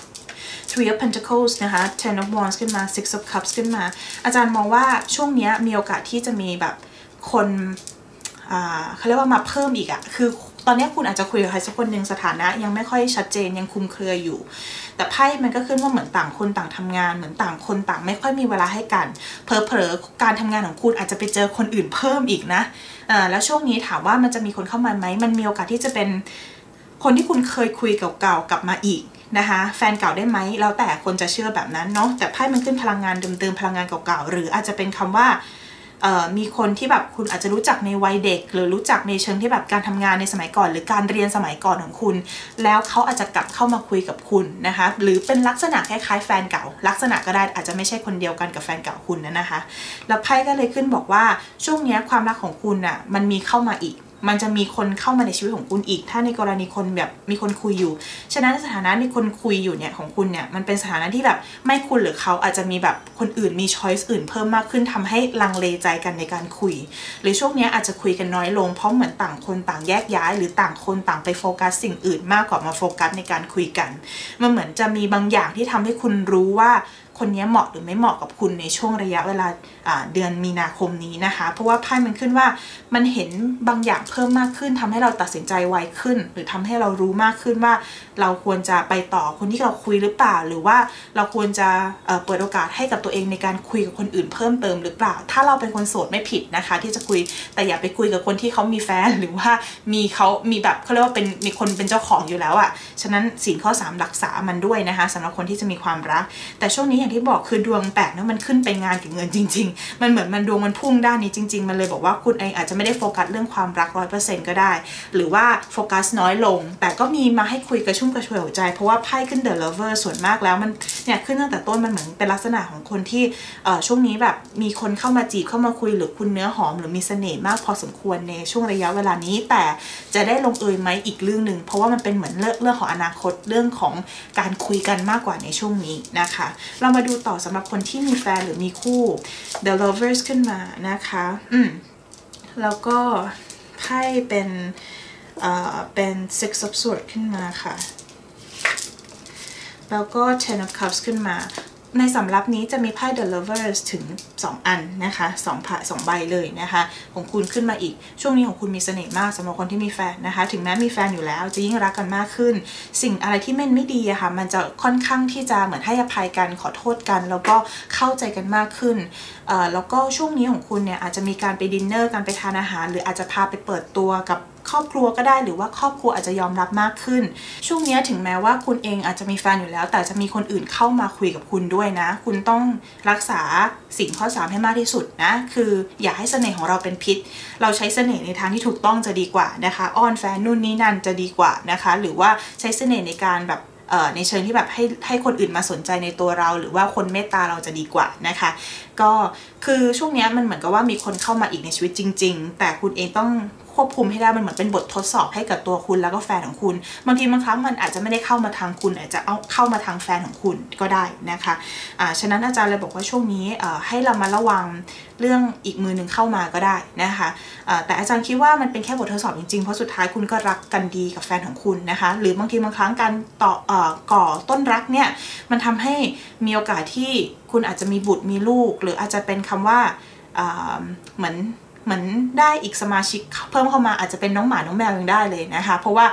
Speaker 1: Three of Pentacles นะคะ Ten of Wands ขึ้นมา Six of Cups ขึ้นมาอาจารย์มองว่าช่วงนี้มีโอกาสที่จะมีแบบคนอ่าเขาเรียกว่ามาเพิ่มอีกอะคือตอนนี้คุณอาจจะคุยกับใครสักคนหนึ่งสถานะยังไม่ค่อยชัดเจนยังคลุมเครืออยู่แต่ไพ่มันก็ขึ้นว่าเหมือนต่างคนต่างทำงานเหมือนต่างคนต่างไม่ค่อยมีเวลาให้กันเผลอๆการทำงานของคุณอาจจะไปเจอคนอื่นเพิ่มอีกนะอ่าแล้วช่วงนี้ถามว่ามันจะมีคนเข้ามาไหมมันมีโอกาสที่จะเป็นคนที่คุณเคยคุยเก่าๆกลับมาอีกนะคะแฟนเก่าได้ไหมแล้วแต่คนจะเชื่อแบบนั้นเนาะแต่ไพ่มันขึ้นพลังงานเดิมๆพลังงานเก่าๆหรืออาจจะเป็นคำว่ามีคนที่แบบคุณอาจจะรู้จักในวัยเด็กหรือรู้จักในเชิงที่แบบการทำงานในสมัยก่อนหรือการเรียนสมัยก่อนของคุณแล้วเขาอาจจะกลับเข้ามาคุยกับคุณนะคะหรือเป็นลักษณะคล้ายๆแฟนเก่าลักษณะก็ได้อาจจะไม่ใช่คนเดียวกันกับแฟนเก่าคุณนะคะแล้วไพ่ก็เลยขึ้นบอกว่าช่วงนี้ความรักของคุณอ่ะมันมีเข้ามาอีกมันจะมีคนเข้ามาในชีวิตของคุณอีกถ้าในกรณีคนแบบมีคนคุยอยู่ฉะนั้นสถานะในคนคุยอยู่เนี่ยของคุณเนี่ยมันเป็นสถานะที่แบบไม่คุณหรือเขาอาจจะมีแบบคนอื่นมีช้อยส์อื่นเพิ่มมากขึ้นทำให้ลังเลใจกันในการคุยหรือช่วงนี้อาจจะคุยกันน้อยลงเพราะเหมือนต่างคนต่างแยกย้ายหรือต่างคนต่างไปโฟกัสสิ่งอื่นมากกว่ามาโฟกัสในการคุยกันมันเหมือนจะมีบางอย่างที่ทำให้คุณรู้ว่าคนนี้เหมาะหรือไม่เหมาะกับคุณในช่วงระยะเวลาเดือนมีนาคมนี้นะคะเพราะว่าไพ่มันขึ้นว่ามันเห็นบางอย่างเพิ่มมากขึ้นทำให้เราตัดสินใจไวขึ้นหรือทำให้เรารู้มากขึ้นว่าเราควรจะไปต่อคนที่เราคุยหรือเปล่าหรือว่าเราควรจะเเปิดโอกาสให้กับตัวเองในการคุยกับคนอื่นเพิ่มเติมหรือเปล่าถ้าเราเป็นคนโสดไม่ผิดนะคะที่จะคุยแต่อย่าไปคุยกับคนที่เขามีแฟนหรือว่ามีเขามีแบบเขาเรียกว่าเป็นมีคนเป็นเจ้าของอยู่แล้วอะ่ะฉะนั้นศีลข้อสามรักษามันด้วยนะคะสำหรับคนที่จะมีความรักแต่ช่วงนี้อย่างที่บอกคือดวงแปลกนะมันขึ้นไปงานกับเงินจริงๆมันเหมือนมันดวงมันพุ่งด้านนี้จริงๆมันเลยบอกว่าคุณเองอาจจะไม่ได้โฟกัสเรื่องความรัก ร้อยเปอร์เซ็นต์ ก็ได้หรือว่าโฟกัสน้อยลงแต่ก็มีมาให้คุยกระชุ่มกระชวยหัวใจเพราะว่าไพ่ขึ้น The Lover ส่วนมากแล้วมันเนี่ยขึ้นตั้งแต่ต้นมันเหมือนเป็นลักษณะของคนที่เอ่อช่วงนี้แบบมีคนเข้ามาจีบเข้ามาคุยหรือคุณเนื้อหอมหรือมีเสน่ห์มากพอสมควรในช่วงระยะเวลานี้แต่จะได้ลงเอยไหมอีกเรื่องหนึ่งเพราะว่ามันเป็นเหมือนเรื่องเรื่องของอนาคตเรื่องของการคุยกันมากกว่าในช่วงนี้นะคะเรามาดูต่อสำหรับคนที่มีแฟนหรือมีคู่ The Lovers ขึ้นมานะคะอืมแล้วก็ไพ่เป็นเอ่อเป็น Six of Swords ขึ้นมาค่ะแล้วก็ Ten of Cups ขึ้นมาในสำรับนี้จะมีไพ่ The Lovers ถึงสองอันนะคะสองผ่าสองใบเลยนะคะของคุณขึ้นมาอีกช่วงนี้ของคุณมีเสน่ห์มากสำหรับคนที่มีแฟนนะคะถึงแม้มีแฟนอยู่แล้วจะยิ่งรักกันมากขึ้นสิ่งอะไรที่ไม่ไม่ดีอะค่ะมันจะค่อนข้างที่จะเหมือนให้อภัยกันขอโทษกันแล้วก็เข้าใจกันมากขึ้นเอ่อแล้วก็ช่วงนี้ของคุณเนี่ยอาจจะมีการไปดินเนอร์การไปทานอาหารหรืออาจจะพาไปเปิดตัวกับครอบครัวก็ได้หรือว่าครอบครัวอาจจะยอมรับมากขึ้นช่วงนี้ถึงแม้ว่าคุณเองอาจจะมีแฟนอยู่แล้วแต่จะมีคนอื่นเข้ามาคุยกับคุณด้วยนะคุณต้องรักษาศีลข้อสามให้มากที่สุดนะคืออย่าให้เสน่ห์ของเราเป็นพิษเราใช้เสน่ห์ในทางที่ถูกต้องจะดีกว่านะคะอ้อนแฟนนู่นนี่นั่นจะดีกว่านะคะหรือว่าใช้เสน่ห์ในการแบบในเชิงที่แบบให้ให้คนอื่นมาสนใจในตัวเราหรือว่าคนเมตตาเราจะดีกว่านะคะก็คือช่วงนี้มันเหมือนกับว่ามีคนเข้ามาอีกในชีวิตจริงๆแต่คุณเองต้องควบคุมให้ได้มันเหมือนเป็นบททดสอบให้กับตัวคุณแล้วก็แฟนของคุณบางทีบางครั้งมันอาจจะไม่ได้เข้ามาทางคุณอาจจะเอาเข้ามาทางแฟนของคุณก็ได้นะคะอ่าฉะนั้นอาจารย์เลยบอกว่าช่วงนี้ให้เรามาระวังเรื่องอีกมือหนึ่งเข้ามาก็ได้นะคะแต่อาจารย์คิดว่ามันเป็นแค่บททดสอบจริงๆเพราะสุดท้ายคุณก็รักกันดีกับแฟนของคุณนะคะหรือบางทีบางครั้งการต่อเอ่อก่อต้นรักเนี่ยมันทำให้มีโอกาสที่คุณอาจจะมีบุตรมีลูกหรืออาจจะเป็นคำว่าเหมือนเหมือนได้อีกสมาชิกเพิ่มเข้ามาอาจจะเป็นน้องหมาน้องแมวยังได้เลยนะคะเพราะว่าไ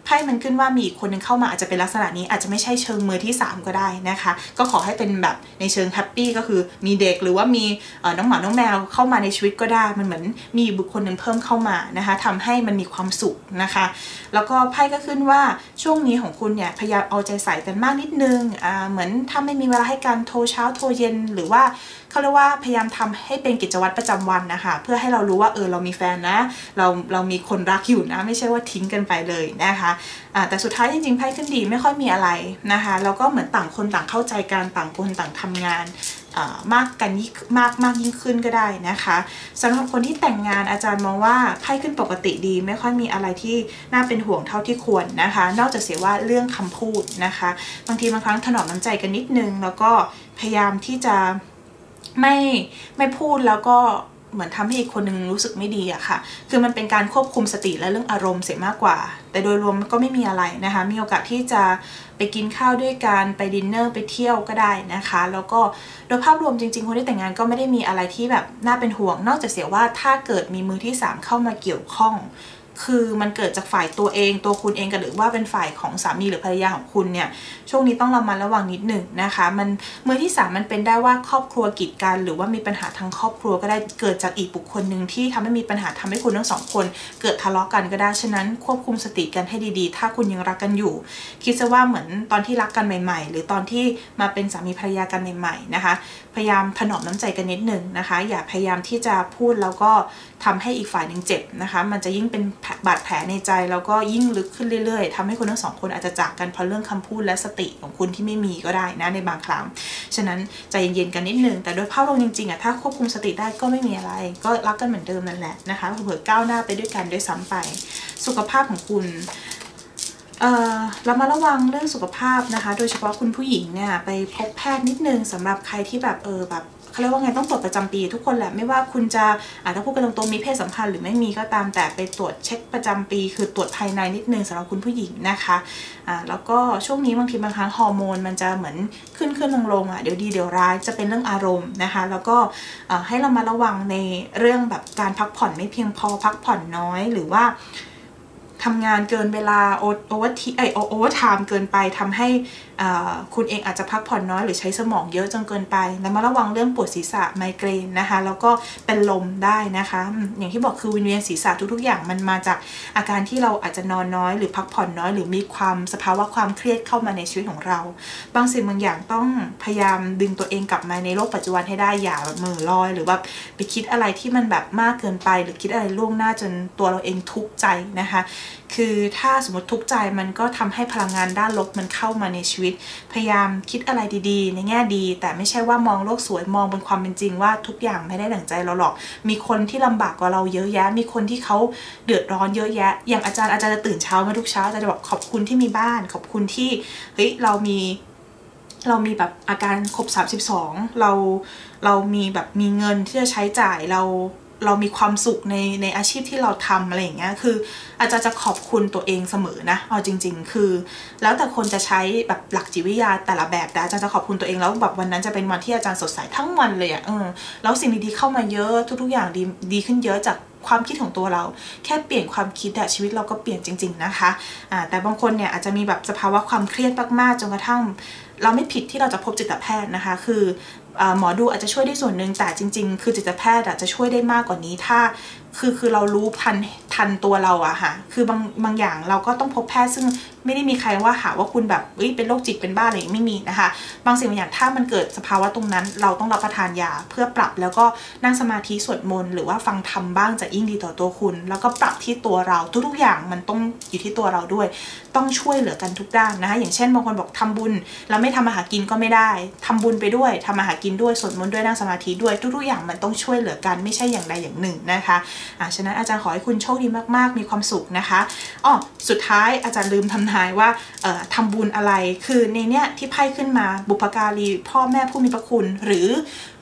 Speaker 1: ไพ่มันขึ้นว่ามีอีกคนหนึ่งเข้ามาอาจจะเป็นลักษณะนี้อาจจะไม่ใช่เชิงมือที่สามก็ได้นะคะก็ขอให้เป็นแบบในเชิงแฮปปี้ก็คือมีเด็กหรือว่ามีน้องหมาน้องแมวเข้ามาในชีวิตก็ได้มันเหมือนมีบุคคลหนึ่งเพิ่มเข้ามานะคะทำให้มันมีความสุขนะคะแล้วก็ไพ่ก็ขึ้นว่าช่วงนี้ของคุณเนี่ยพยายามเอาใจใส่กันมากนิดนึงอ่าเหมือนถ้าไม่มีเวลาให้การโทรเช้าโทรเย็นหรือว่าเขาเรียกว่าพยายามทำให้เป็นกิจวัตรประจำวันนะคะเพื่อให้เรารู้ว่าเออเรามีแฟนนะเราเรามีคนรักอยู่นะไม่ใช่ว่าทิ้งกันไปเลยนะคะอ่าแต่สุดท้ายจริงๆไพ่ขึ้นดีไม่ค่อยมีอะไรนะคะแล้วก็เหมือนต่างคนต่างเข้าใจกันต่างคนต่างทำงานมากกันมากมากยิ่งขึ้นก็ได้นะคะสำหรับคนที่แต่งงานอาจารย์มองว่าไพ่ขึ้นปกติดีไม่ค่อยมีอะไรที่น่าเป็นห่วงเท่าที่ควรนะคะนอกจากเสียว่าเรื่องคำพูดนะคะบางทีบางครั้งถนอมน้ำใจกันนิดนึงแล้วก็พยายามที่จะไม่ไม่พูดแล้วก็เหมือนทำให้อีกคนนึงรู้สึกไม่ดีอะค่ะคือมันเป็นการควบคุมสติและเรื่องอารมณ์เสียมากกว่าแต่โดยรวมก็ไม่มีอะไรนะคะมีโอกาสที่จะไปกินข้าวด้วยกันไปดินเนอร์ไปเที่ยวก็ได้นะคะแล้วก็โดยภาพรวมจริงๆคนที่แต่งงานก็ไม่ได้มีอะไรที่แบบน่าเป็นห่วงนอกจากเสียว่าถ้าเกิดมีมือที่สามเข้ามาเกี่ยวข้องคือมันเกิดจากฝ่ายตัวเองตัวคุณเองกันหรือว่าเป็นฝ่ายของสามีหรือภรรยาของคุณเนี่ยช่วงนี้ต้องระมัดระวังนิดหนึ่งนะคะมันมือที่สามมันเป็นได้ว่าครอบครัวกีดกันหรือว่ามีปัญหาทางครอบครัวก็ได้เกิดจากอีกบุคคลหนึ่งที่ทำให้มีปัญหาทำให้คุณทั้งสองคนเกิดทะเลาะกันก็ได้ฉะนั้นควบคุมสติกันให้ดีๆถ้าคุณยังรักกันอยู่คิดซะว่าเหมือนตอนที่รักกันใหม่ๆหรือตอนที่มาเป็นสามีภรรยากันใหม่ๆนะคะพยายามถนอมน้ำใจกันนิดหนึ่งนะคะอย่าพยายามที่จะพูดแล้วก็ทำให้อีกฝ่ายหนึ่งเจ็บนะคะมันจะยิ่งเป็นบาดแผลในใจแล้วก็ยิ่งลึกขึ้นเรื่อยๆทำให้คนทั้งสองคนอาจจะจากกันเพราะเรื่องคำพูดและสติของคุณที่ไม่มีก็ได้นะในบางครั้งฉะนั้นใจเย็นๆกันนิดนึงแต่โดยภาพรวมจริงๆอะถ้าควบคุมสติได้ก็ไม่มีอะไรก็รักกันเหมือนเดิมนั่นแหละนะคะเผื่อก้าวหน้าไปด้วยกันด้วยซ้ำไปสุขภาพของคุณเอ่อเรามาระวังเรื่องสุขภาพนะคะโดยเฉพาะคุณผู้หญิงเนี่ยไปพบแพทย์นิดนึงสำหรับใครที่แบบเออแบบเขาเรียกว่าไงต้องตรวจประจำปีทุกคนแหละไม่ว่าคุณจะอาจจะพูดกันตรงๆมีเพศสัมพันธ์หรือไม่มีก็ตามแต่ไปตรวจเช็คประจำปีคือตรวจภายในนิดนึงสำหรับคุณผู้หญิงนะคะอ่าแล้วก็ช่วงนี้บางทีบางครั้งฮอร์โมนมันจะเหมือนขึ้นขึ้นลงลงอ่ะเดี๋ยวดีเดี๋ยวร้ายจะเป็นเรื่องอารมณ์นะคะแล้วก็ให้เรามาระวังในเรื่องแบบการพักผ่อนไม่เพียงพอพักผ่อนน้อยหรือว่าทำงานเกินเวลาโอเวอร์ทีไอโอเวอร์ไทม์เกินไปทำให้คุณเองอาจจะพักผ่อนน้อยหรือใช้สมองเยอะจนเกินไปแล้วมาระวังเรื่องปวดศีรษะไมเกรนนะคะแล้วก็เป็นลมได้นะคะอย่างที่บอกคือวิงเวียนศีรษะทุกๆอย่างมันมาจากอาการที่เราอาจจะนอนน้อยหรือพักผ่อนน้อยหรือมีความสภาวะความเครียดเข้ามาในชีวิตของเราบางสิ่งบางอย่างต้องพยายามดึงตัวเองกลับมาในโลกปัจจุบันให้ได้อย่าแบบมือลอยหรือว่าไปคิดอะไรที่มันแบบมากเกินไปหรือคิดอะไรล่วงหน้าจนตัวเราเองทุกข์ใจนะคะคือถ้าสมมติทุกข์ใจมันก็ทำให้พลังงานด้านลบมันเข้ามาในชีวิตพยายามคิดอะไรดีๆในแง่ดีแต่ไม่ใช่ว่ามองโลกสวยมองบนความเป็นจริงว่าทุกอย่างไม่ได้ดั่งใจเราหรอกมีคนที่ลำบากกว่าเราเยอะแยะมีคนที่เขาเดือดร้อนเยอะแยะอย่างอาจารย์อาจารย์จะตื่นเช้ามาทุกเช้าอาจารย์จะบอกขอบคุณที่มีบ้านขอบคุณที่เฮ้ยเรามีเรามีแบบอาการครบสามสิบสองเราเรามีแบบมีเงินที่จะใช้จ่ายเราเรามีความสุขในในอาชีพที่เราทำอะไรอย่างเงี้ยคืออาจารย์จะขอบคุณตัวเองเสมอนะเอาจริงๆคือแล้วแต่คนจะใช้แบบหลักจิตวิทยาแต่ละแบบแต่อาจารย์จะขอบคุณตัวเองแล้วแบบวันนั้นจะเป็นวันที่อาจารย์สดใสทั้งวันเลยอะ่ะเออแล้วสิ่งดีๆเข้ามาเยอะทุกๆอย่างดีดีขึ้นเยอะจากความคิดของตัวเราแค่เปลี่ยนความคิดอะชีวิตเราก็เปลี่ยนจริงๆนะคะอ่าแต่บางคนเนี่ยอาจจะมีแบบสภาวะความเครียดมากๆจนกระทั่งเราไม่ผิดที่เราจะพบจิตแพทย์นะคะคือหมอดูอาจจะช่วยได้ส่วนหนึ่งแต่จริงๆคือจิตแพทย์อาจจะช่วยได้มากกว่านี้ถ้าคือคือเรารู้ทันทันตัวเราอะค่ะคือบางบางอย่างเราก็ต้องพบแพทย์ซึ่งไม่ได้มีใครว่าหาว่าคุณแบบเอ้ยเป็นโรคจิตเป็นบ้าอะไรไม่มีนะคะบางสิ่งบางอย่างถ้ามันเกิดสภาวะตรงนั้นเราต้องรับประทานยาเพื่อปรับแล้วก็นั่งสมาธิสวดมนต์หรือว่าฟังธรรมบ้างจะยิ่งดีต่อตัวคุณแล้วก็ปรับที่ตัวเราทุกๆอย่างมันต้องอยู่ที่ตัวเราด้วยต้องช่วยเหลือกันทุกด้านนะคะอย่างเช่นบางคนบอกทำบุญแล้วไม่ทำอาหารกินก็ไม่ได้ทำบุญไปด้วยทำอาหารกินด้วยสวดมนต์ด้วยนั่งสมาธิด้วยทุกๆอย่างมันต้องช่วยเหลือกันไม่ใช่อย่างใดอย่างหนึ่งนะคะอ่าฉะนั้นอาจารย์ขอให้คุณโชคดีมากๆมีความสุขนะคะอ๋อสุดท้ายอาจารย์ลืมทำนายว่าเอ่อทำบุญอะไรคือในเนี้ยที่ไพ่ขึ้นมาบุพการีพ่อแม่ผู้มีพระคุณหรือ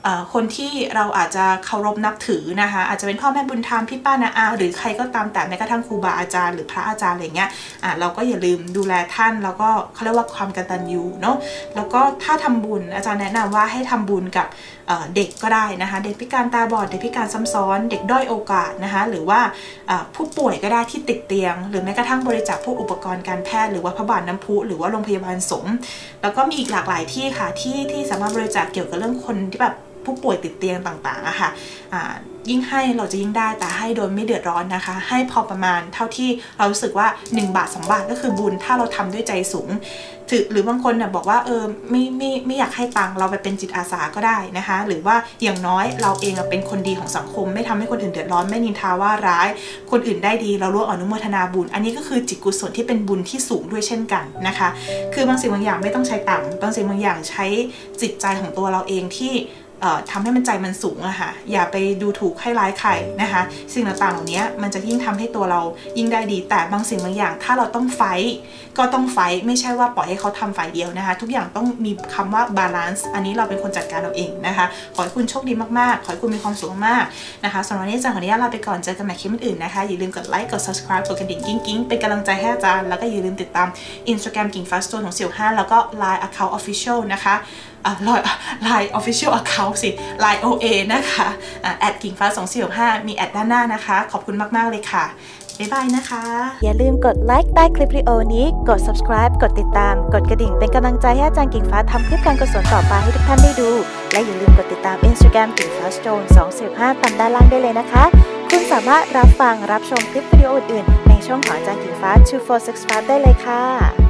Speaker 1: คนที่เราอาจจะเคารพนับถือนะคะอาจจะเป็นพ่อแม่บุญธรรมพี่ป้านาอาหรือใครก็ตามแต่แม้กระทั่งครูบาอาจารย์หรือพระอาจารย์อะไรเงี้ยอ่ะเราก็อย่าลืมดูแลท่านแล้วก็เขาเรียกว่าความกตัญญูเนาะแล้วก็ถ้าทำบุญอาจารย์แนะนำว่าให้ทำบุญกับเด็กก็ได้นะคะเด็กพิการตาบอดเด็กพิการซ้ำซ้อนเด็กด้อยโอกาสนะคะหรือว่าผู้ป่วยก็ได้ที่ติดเตียงหรือแม้กระทั่งบริจาคพวกอุปกรณ์การแพทย์หรือว่าพระบาทน้ำพุหรือว่าโรงพยาบาลสงฆ์แล้วก็มีอีกหลากหลายที่ค่ะที่ที่สามารถบริจาคเกี่ยวกับเรื่องคนที่แบบผู้ป่วยติดเตียงต่างๆอะค่ะยิ่งให้เราจะยิ่งได้แต่ให้โดยไม่เดือดร้อนนะคะให้พอประมาณเท่าที่เรารู้สึกว่าหนึ่งบาทสองบาทก็คือบุญถ้าเราทำด้วยใจสูงถือหรือบางคนเนี่ยบอกว่าเออไม่ไม่ไม่อยากให้ตังค์เราไปเป็นจิตอาสาก็ได้นะคะหรือว่าอย่างน้อยเราเองเป็นคนดีของสังคมไม่ทำให้คนอื่นเดือดร้อนไม่นินทาว่าร้ายคนอื่นได้ดีเราร่วมอนุโมทนาบุญอันนี้ก็คือจิตกุศลที่เป็นบุญที่สูงด้วยเช่นกันนะคะคือบางสิ่งบางอย่างไม่ต้องใช้ตังค์บางสิ่งบางอย่างใช้จิตใจของตัวเราเองที่ทำให้มันใจมันสูงอะค่ะอย่าไปดูถูกให้ร้ายใครนะคะสิ่งต่างๆเหล่านี้มันจะยิ่งทำให้ตัวเรายิ่งได้ดีแต่บางสิ่งบางอย่างถ้าเราต้องไฟก็ต้องไฟไม่ใช่ว่าปล่อยให้เขาทำฝ่ายเดียวนะคะทุกอย่างต้องมีคำว่าบาลานซ์อันนี้เราเป็นคนจัดการเราเองนะคะขอให้คุณโชคดีมากๆขอให้คุณมีความสุขมากนะคะสำหรับวันนี้อาจารย์ขออนุญาตลาไปก่อนเจอกันใหม่คลิปอื่นๆนะคะอย่าลืมกดไลค์กด ซับสไครบ์ กดกระดิ่งกิ๊งๆเป็นกำลังใจให้อาจารย์แล้วก็อย่าลืมติดตาม Instagram กิ่งฟ้า Stone ของเสี่ยวห้าแล้วก็ ไลน์ Account Official นะคะไลน์ Official Account สิ ไลน์ โอ เอ นะคะแอดกิ่งฟ้าสองสี่หกห้ามีแอดด้านหน้านะคะขอบคุณมากๆเลยค่ะบ๊ายบายนะคะ
Speaker 2: อย่าลืมกดไลค์ใต้คลิปวิดีโอนี้กด ซับสไครบ์ กดติดตามกดกระดิ่งเป็นกำลังใจให้อาจารย์กิ่งฟ้าทำคลิปการกุศลต่อไปให้ทุกท่านได้ดูและอย่าลืมกดติดตาม Instagram กิ่งฟ้า Stone สองสี่ห้าตามด้านล่างได้เลยนะคะคุณสามารถรับฟังรับชมคลิปวิดีโออื่นๆในช่องของอาจารย์กิ่งฟ้า สองสี่หกห้าได้เลยค่ะ